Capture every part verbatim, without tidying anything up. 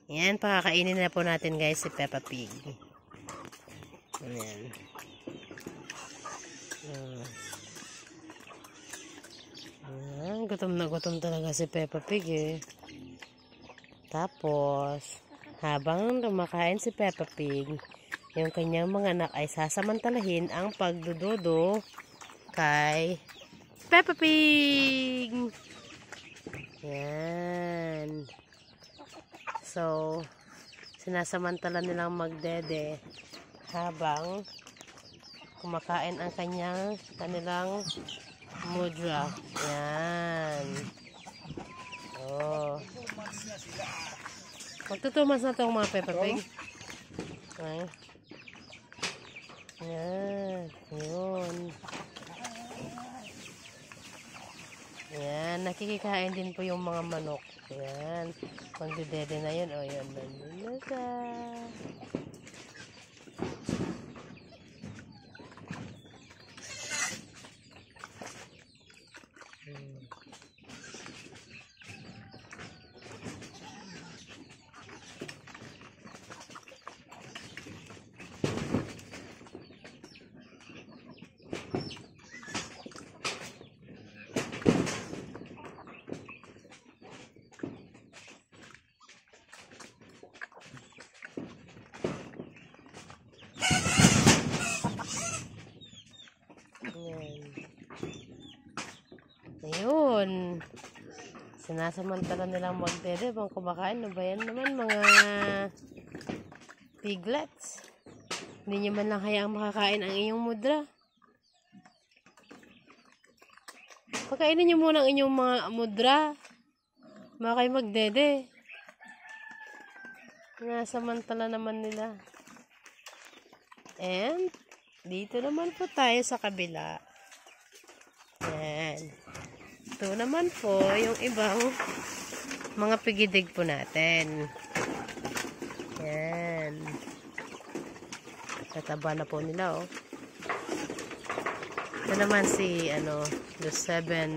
Yan, pakakainin na po natin guys si Peppa Pig. Ayan. Uh. Ayan, gutom na gutom talaga si Peppa Pig eh. Tapos, habang lumakain si Peppa Pig, yung kanyang mga anak ay sasamantalahin ang pagdududo kay Peppa Pig. Yan. So, sinasamantala nilang magdede habang kumakain ang kanyang kanilang mudra. Yan. Oh. Magtutumas na itong mga Peppa Pig. Ay. Yan. Yun. Yan. Nakikikain din po yung mga manok. Yan. Magdedede na yun. O, yan. Nandun na siya. Hmm. Ayun. Sinasamantala nilang magdede bang kumakain. Ano ba yan naman mga piglets? Hindi nyo man lang hayaang makakain ang inyong mudra. Pagkainin nyo muna ang inyong mga mudra. Mga kayo magdede. Sinasamantala naman nila. And dito naman po tayo sa kabila. Yan. Ito naman po yung ibang mga pigidig po natin. Yan. Tataba na po nila oh. Ito naman si ano, the seven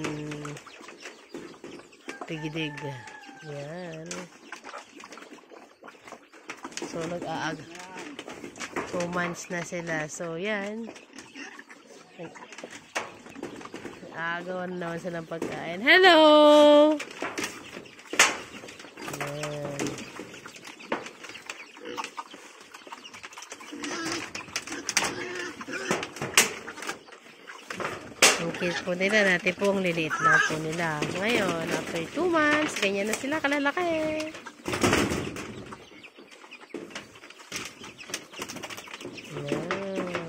pigidig. Yan. So nag-aag two months na sila. So yan. Agawan naman silang pagkain. Hello! Ayan. Ang cute po nila. Natin po ang liliit lang po nila. Ngayon, after two months, ganyan na sila kalalaki. Ayan.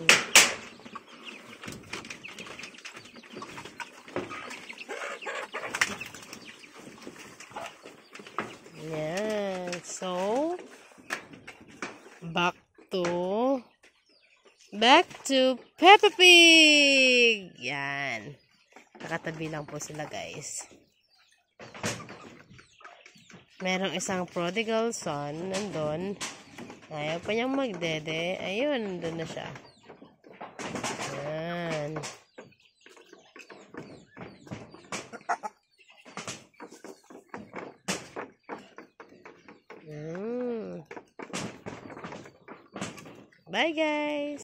Yan. So, back to back to Peppa Pig. Yan. Nakatabi lang po sila guys. Merong isang prodigal son nandun. Ayaw pa niyang magdede. Ayun, nandun na siya. Yan. Mm. Bye guys!